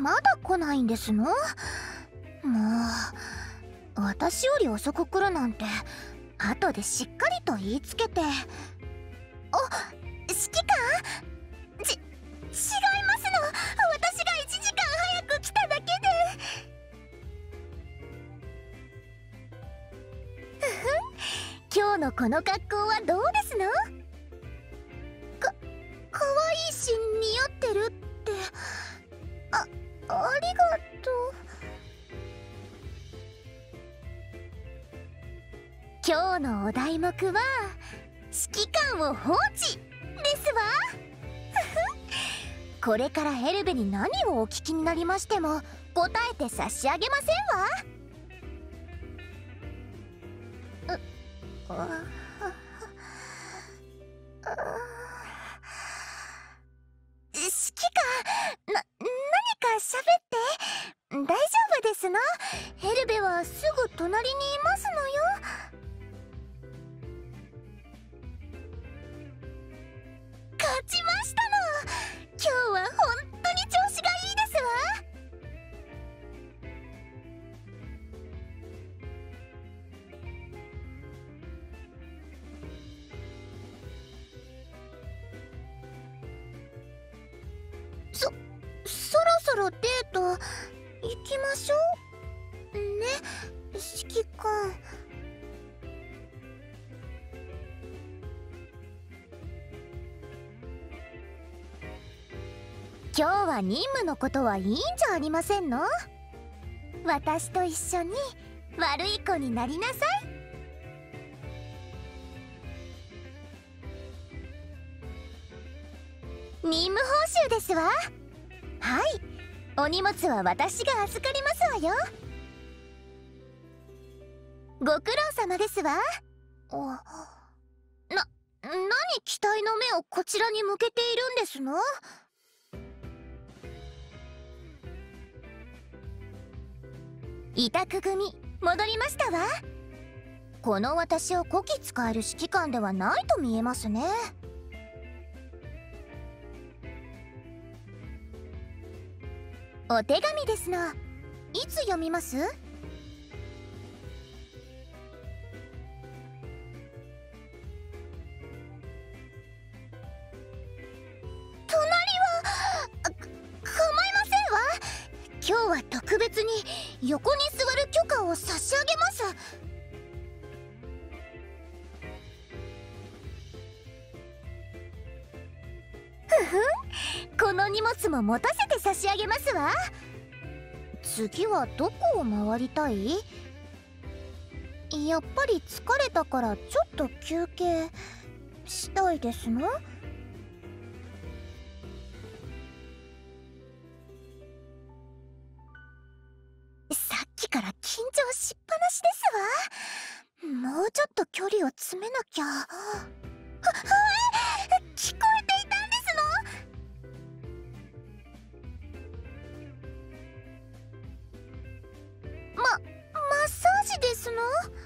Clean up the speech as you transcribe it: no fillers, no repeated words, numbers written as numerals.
まだ来ないんですの？もう私より遅く来るなんて後でしっかりと言いつけて。あ、指揮官？違いますの。私が1時間早く来ただけで。今日のこの格好はどうですの？かわいいし似合ってるって。ありがとう。今日のお題目は指揮官を放置ですわ。これからエルベに何をお聞きになりましても答えて差し上げませんわ。指揮官、何か喋って。大丈夫ですの？エルベはすぐ隣にいますのよ。勝ちましたの。今日は本当に調子がいいですわ。そろそろデート行きましょうね、指揮官。今日は任務のことはいいんじゃありませんの？私と一緒に悪い子になりなさい。任務報酬ですわ。はい、お荷物は私が預かりますわよ。ご苦労様ですわ。何期待の目をこちらに向けているんですの？委託組戻りましたわ。この私をこき使える指揮官ではないと見えますね。お手紙ですの。いつ読みます？隣は構いませんわ。今日は特別に横に座る許可を差し上げます。この荷物も持たせて差し上げますわ。次はどこを回りたい？やっぱり疲れたからちょっと休憩したいですの？さっきから緊張しっぱなしですわ。もうちょっと距離を詰めなきゃ。聞こえていたんですの？マッサージですの？